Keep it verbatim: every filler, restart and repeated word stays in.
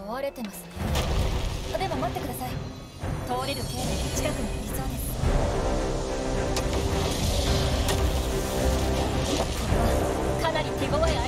壊れてますね。でも待ってください。通れる経路が近くにありそうです。これはかなり手強い